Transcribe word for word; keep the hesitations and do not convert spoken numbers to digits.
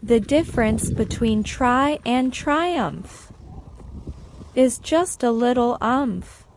The difference between try and triumph is just a little umph.